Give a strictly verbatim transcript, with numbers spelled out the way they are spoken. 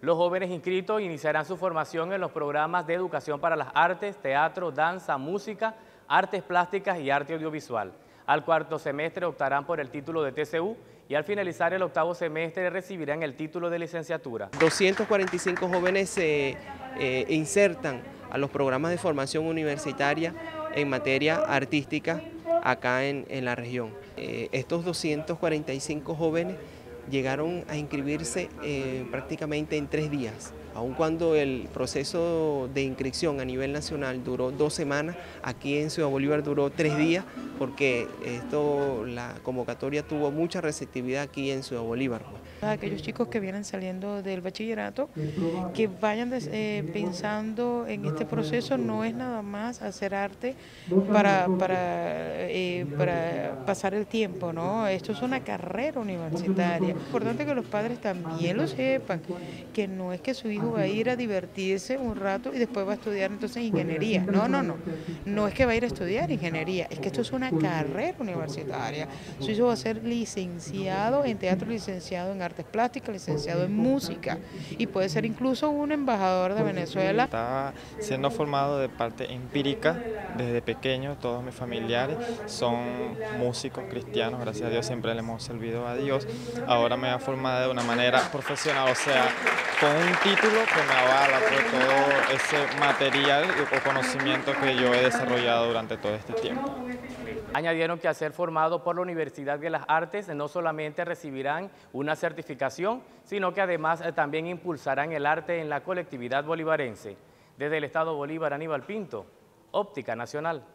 Los jóvenes inscritos iniciarán su formación en los programas de educación para las artes, teatro, danza, música, artes plásticas y arte audiovisual. Al cuarto semestre optarán por el título de T C U y al finalizar el octavo semestre recibirán el título de licenciatura. doscientos cuarenta y cinco jóvenes se eh, insertan a los programas de formación universitaria en materia artística acá en, en la región. Eh, estos doscientos cuarenta y cinco jóvenes llegaron a inscribirse eh, prácticamente en tres días. Aun cuando el proceso de inscripción a nivel nacional duró dos semanas, aquí en Ciudad Bolívar duró tres días, porque esto, la convocatoria tuvo mucha receptividad aquí en Ciudad Bolívar. Aquellos chicos que vienen saliendo del bachillerato, que vayan eh, pensando en este proceso, no es nada más hacer arte para, para, eh, para pasar el tiempo, ¿no? Esto es una carrera universitaria. Es importante que los padres también lo sepan, que no es que su hijo va a ir a divertirse un rato y después va a estudiar entonces ingeniería. No, no, no. No es que va a ir a estudiar ingeniería, es que esto es una carrera universitaria. Su hijo va a ser licenciado en teatro, licenciado en artes plásticas, licenciado en música y puede ser incluso un embajador de Venezuela. Estaba siendo formado de parte empírica desde pequeño. Todos mis familiares son músicos cristianos, gracias a Dios siempre le hemos servido a Dios. Ahora me ha formado de una manera profesional, o sea, con un título que me avala por todo ese material o conocimiento que yo he desarrollado durante todo este tiempo. Añadieron que al ser formado por la Universidad de las Artes no solamente recibirán una certificación, sino que además también impulsarán el arte en la colectividad bolivarense. Desde el Estado Bolívar, Aníbal Pinto, Óptica Nacional.